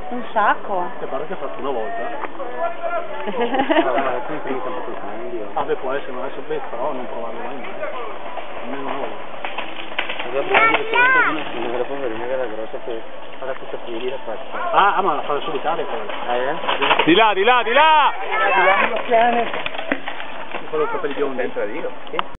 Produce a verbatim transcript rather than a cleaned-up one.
Un sacco. Che pare che ha fatto una volta. Ah beh, può essere, non adesso beh, però non provarlo mai mai. Almeno una volta. Ah, ah, ma la fa solitaria quella. Eh? Di là, di là, di là! Quello con i capelli biondi. Senza io. Sì.